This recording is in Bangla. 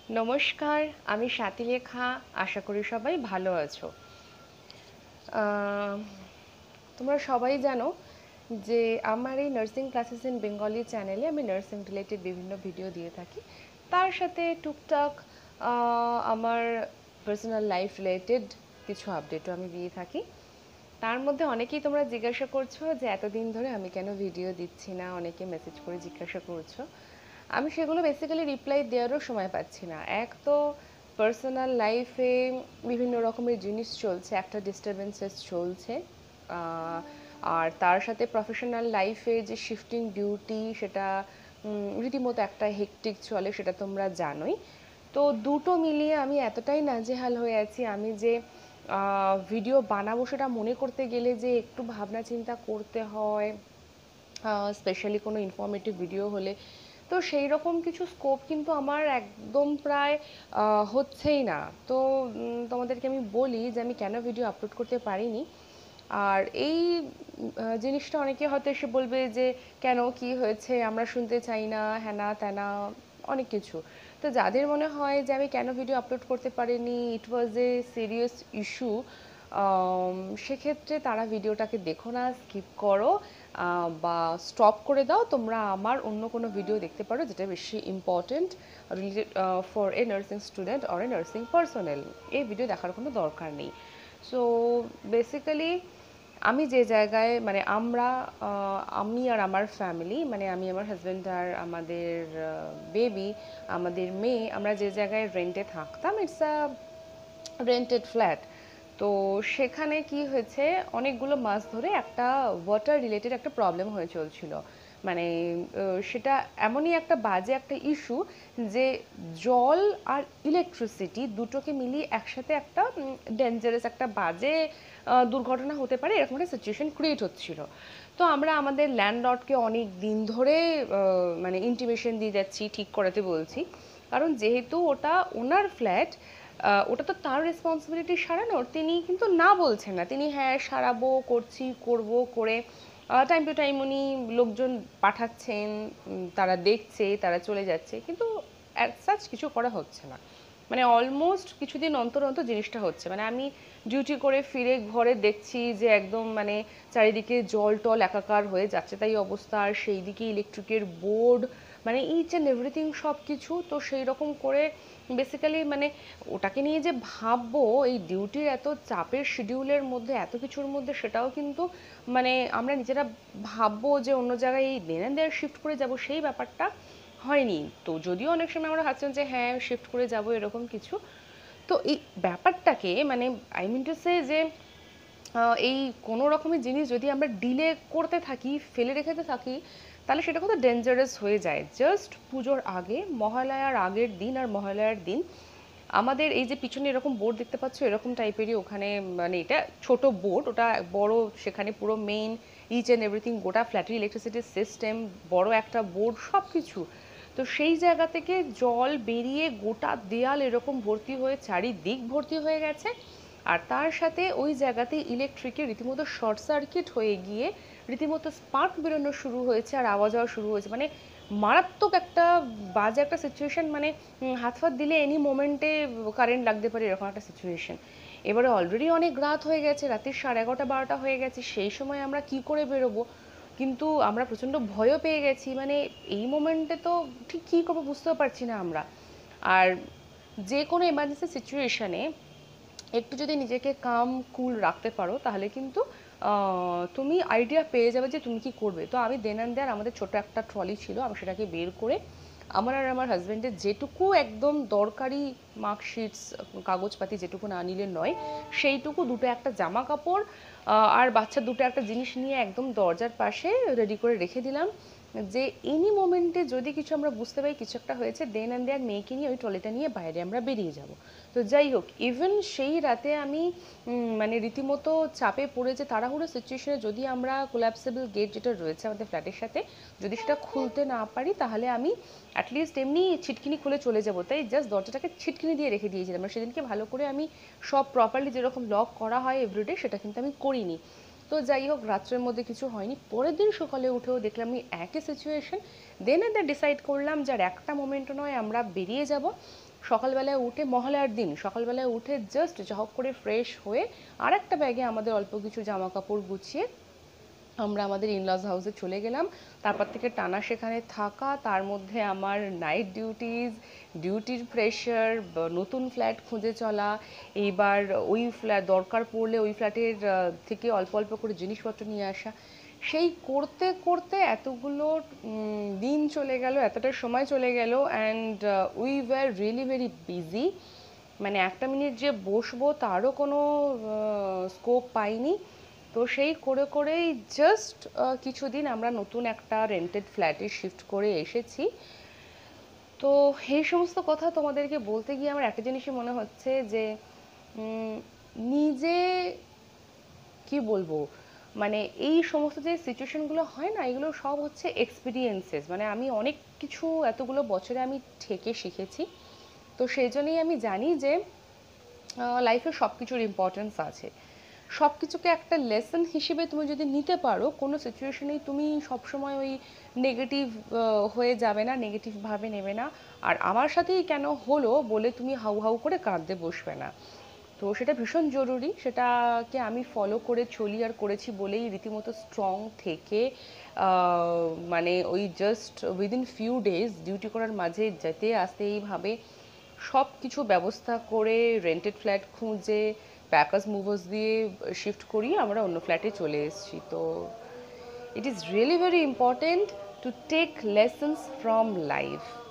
নমস্কার, আমি স্বাতিলেখা। আশা করি সবাই ভালো আছো। আহ, তোমরা সবাই জানো যে আমার এই নার্সিং ক্লাসেস ইন বেঙ্গলি চ্যানেলে আমি নার্সিং রিলেটেড বিভিন্ন ভিডিও দিয়ে থাকি। তার সাথে টুকটাক আমার পার্সোনাল লাইফ রিলেটেড কিছু আপডেটও আমি দিয়ে থাকি। তার মধ্যে অনেকেই তোমরা জিজ্ঞাসা করছো যে এতদিন ধরে আমি কেন ভিডিও দিচ্ছি না, অনেকে মেসেজ করে জিজ্ঞাসা করছো। আমি সেগুলো বেসিক্যালি রিপ্লাই দেওয়ারও সময় পাচ্ছি না। এক তো পার্সোনাল লাইফে বিভিন্ন রকমের জিনিস চলছে, একটা ডিস্টারবেন্সেস চলছে, আর তার সাথে প্রফেশনাল লাইফে যে শিফটিং ডিউটি সেটা রীতিমতো একটা হেকটিক চলে, সেটা তোমরা জানোই। তো দুটো মিলিয়ে আমি এতটাই নাজেহাল হয়ে আছি, আমি যে ভিডিও বানাবো সেটা মনে করতে গেলে যে একটু ভাবনা চিন্তা করতে হয়, স্পেশালি কোনো ইনফরমেটিভ ভিডিও হলে। তো সেই রকম কিছু স্কোপ কিন্তু আমার একদম প্রায় হচ্ছেই না। তো তোমাদেরকে আমি বলি যে আমি কেন ভিডিও আপলোড করতে পারিনি। আর এই জিনিসটা অনেকে হয়তো এসে বলবে যে কেন, কি হয়েছে, আমরা শুনতে চাই না, হ্যানা ত্যানা, অনেক কিছু। তো যাদের মনে হয় যে আমি কেন ভিডিও আপলোড করতে পারিনি, ইট ওয়াজ এ সিরিয়াস ইস্যু, সেক্ষেত্রে তারা ভিডিওটাকে দেখো না, স্কিপ করো, বা স্টপ করে দাও। তোমরা আমার অন্য কোনো ভিডিও দেখতে পারো যেটা বেশি important, related for a nursing student or a nursing personnel. এই ভিডিও দেখার কোনো দরকার নেই। সো বেসিক্যালি আমি যে জায়গায়, মানে আমি আর আমার ফ্যামিলি, মানে আমি, আমার হাজব্যান্ড আর আমাদের বেবি, আমাদের মেয়ে, আমরা যে জায়গায় রেন্টে থাকতাম, ইটস আ রেন্টেড ফ্ল্যাট। তো সেখানে কি হয়েছে, অনেকগুলো মাস ধরে একটা ওয়াটার রিলেটেড একটা প্রবলেম হয়ে চলছিল। মানে সেটা এমনই একটা বাজে একটা ইস্যু যে জল আর ইলেকট্রিসিটি দুটোকে মিলিয়ে একসাথে একটা ডেঞ্জারাস একটা বাজে দুর্ঘটনা হতে পারে, এরকম একটা সিচুয়েশন ক্রিয়েট হচ্ছিল। তো আমরা আমাদের ল্যান্ডলর্ডকে অনেক দিন ধরে মানে ইন্টিমেশন দিয়ে যাচ্ছি, ঠিক করাতে বলছি। কারণ যেহেতু ওটা ওনার ফ্ল্যাট, ওটা তো তার রেসপন্সিবিলিটি সারানোর, তিনি কিন্তু না বলছেন না, তিনি হ্যাঁ সারাবো, করছি, করব করে টাইম টু টাইম উনি লোকজন পাঠাচ্ছেন, তারা দেখছে, তারা চলে যাচ্ছে, কিন্তু অ্যাজ সাচ কিছু করা হচ্ছে না। মানে অলমোস্ট কিছুদিন অন্তর অন্তর জিনিসটা হচ্ছে, মানে আমি ডিউটি করে ফিরে ঘরে দেখছি যে একদম মানে চারিদিকে জল টল একাকার হয়ে যাচ্ছে তাই অবস্থা, আর সেই দিকে ইলেকট্রিকের বোর্ড, মানে ইচ অ্যান্ড এভরিথিং সব কিছু। তো সেই রকম করে বেসিক্যালি মানে ওটাকে নিয়ে যে ভাববো এই ডিউটির এত চাপের শিডিউলের মধ্যে, এত কিছুর মধ্যে, সেটাও কিন্তু মানে আমরা নিজেরা ভাববো যে অন্য জায়গায় এই দেন অ্যান্ড দেয়ার শিফট করে যাব, সেই ব্যাপারটা হয়নি। তো যদিও অনেক সময় আমরা ভাবছিলাম যে হ্যাঁ শিফট করে যাব, এরকম কিছু। তো এই ব্যাপারটাকে মানে আই মিন টু সে যে এই কোনো রকমের জিনিস যদি আমরা ডিলে করতে থাকি, ফেলে রেখেতে থাকি, তাহলে সেটা কত ডেঞ্জারাস হয়ে যায়। জাস্ট পুজোর আগে, মহালয়ার আগের দিন আর মহালয়ার দিন আমাদের এই যে পিছনে এরকম বোর্ড দেখতে পাচ্ছ, এরকম টাইপেরই ওখানে, মানে এটা ছোট বোর্ড, ওটা বড়, সেখানে পুরো মেইন ইচ অ্যান্ড এভরিথিং, গোটা ফ্ল্যাটের ইলেকট্রিসিটির সিস্টেম, বড় একটা বোর্ড, সব কিছু। তো সেই জায়গা থেকে জল বেরিয়ে গোটা দেয়াল এরকম ভর্তি হয়ে, চারিদিক ভর্তি হয়ে গেছে। আর তার সাথে ওই জায়গাতে ইলেকট্রিকের রীতিমতো শর্ট সার্কিট হয়ে গিয়ে রীতিমতো স্পার্ক বেরোনো শুরু হয়েছে, আর আওয়াজ হওয়া শুরু হয়েছে। মানে মারাত্মক একটা বাজে একটা সিচুয়েশন, মানে হাত ফাত দিলে এনি মোমেন্টে কারেন্ট লাগতে পারে, এরকম একটা সিচুয়েশন। এবারে অলরেডি অনেক রাত হয়ে গেছে, রাতের 11:30-12টা হয়ে গেছে, সেই সময় আমরা কি করে বেরোবো? কিন্তু আমরা প্রচণ্ড ভয়ও পেয়ে গেছি, মানে এই মোমেন্টে তো ঠিক কী করবো বুঝতেও পারছি না আমরা। আর যে কোনো এমার্জেন্সি সিচুয়েশানে একটু যদি নিজেকে কাম কুল রাখতে পারো, তাহলে কিন্তু তুমি আইডিয়া পেয়ে যাবে যে তুমি কি করবে। তো আমি দেন অ্যান্ড দেয়ার, আমাদের ছোট একটা ট্রলি ছিল, আমি সেটাকে বের করে আমার আর আমার হাজব্যান্ডের যেটুকু একদম দরকারি মার্কশিটস, কাগজপাতি যেটুকু না নিলে নয়, সেইটুকু, দুটো একটা জামা কাপড় আর বাচ্চার দুটো একটা জিনিস নিয়ে একদম দরজার পাশে রেডি করে রেখে দিলাম, যে এনি মোমেন্টে যদি কিছু আমরা বুঝতে পারি কিছু একটা হয়েছে, দেন অ্যান্ড দেয়ার মেয়েকে নিয়ে ওই ট্রলিটা নিয়ে বাইরে আমরা বেরিয়ে যাব। তো যাই হোক, ইভেন সেই রাতে আমি মানে রীতিমতো চাপে পড়েছে, তাড়াহুড়ো সিচুয়েশনে যদি আমরা কোল্যাপসেবল গেট যেটা রয়েছে আমাদের ফ্ল্যাটের সাথে, যদি সেটা খুলতে না পারি, তাহলে আমি অ্যাটলিস্ট এমনি ছিটকিনি খুলে চলে যাব, তাই জাস্ট দরজাটাকে ছিটকিনি দিয়ে রেখে দিয়েছিলাম। আর সেদিনকে ভালো করে আমি সব প্রপারলি যেরকম লক করা হয় এভরিডে, সেটা কিন্তু আমি করিনি। তো যাই হোক, রাত্রের মধ্যে কিছু হয়নি। পরের দিন সকালে উঠেও দেখলাম আমি একই সিচুয়েশন। দেন ডিসাইড করলাম যে আর একটা মোমেন্টও নয়, আমরা বেরিয়ে যাব। সকালবেলায় উঠে, মহালয়ার দিন সকালবেলায় উঠে জাস্ট ঝপ করে ফ্রেশ হয়ে আর একটা ব্যাগে আমাদের অল্প কিছু জামা কাপড় গুছিয়ে আমরা আমাদের ইনলজ হাউসে চলে গেলাম। তারপর থেকে টানা সেখানে থাকা, তার মধ্যে আমার নাইট ডিউটির প্রেশার, নতুন ফ্ল্যাট খুঁজে চলা, এইবার ওই ফ্ল্যাট দরকার পড়লে ওই ফ্ল্যাটের থেকে অল্প অল্প করে জিনিসপত্র নিয়ে আসা, সেই করতে করতে এতগুলো দিন চলে গেল, এতটা সময় চলে গেল, and we were really very busy. মানে একটা মিনিট যে বসবো তারও কোনো স্কোপ পাইনি। তো সেই করে করেই জাস্ট কিছুদিন আমরা নতুন একটা রেন্টেড ফ্ল্যাটে শিফট করে এসেছি। তো এই সমস্ত কথা তোমাদেরকে বলতে গিয়ে আমার একটা জিনিসই মনে হচ্ছে যে নিজে কি বলবো, মানে এই সমস্ত যে সিচুয়েশনগুলো হয় না, এগুলো সব হচ্ছে এক্সপিরিয়েন্সেস। মানে আমি অনেক কিছু এতগুলো বছরে আমি থেকে শিখেছি। তো সেই জন্যই আমি জানি যে লাইফে সব কিছুর ইম্পর্টেন্স আছে। সব কিছুকে একটা লেসন হিসেবে তুমি যদি নিতে পারো, কোনো সিচুয়েশনেই তুমি সবসময় ওই নেগেটিভ হয়ে যাবে না, নেগেটিভভাবে নেবে না। আর আমার সাথেই কেন হলো বলে তুমি হাউ হাউ করে কাঁদতে বসবে না। তো সেটা ভীষণ জরুরি, সেটাকে আমি ফলো করে চলি আর করেছি বলেই রীতিমতো স্ট্রং থেকে মানে ওই just within few days duty করার মাঝে যেতে আসতে এইভাবে সব কিছু ব্যবস্থা করে রেন্টেড ফ্ল্যাট খুঁজে প্যাকার্স মুভার্স দিয়ে শিফট করিয়ে আমরা অন্য ফ্ল্যাটে চলে এসেছি। তো it is really very important to take lessons from life.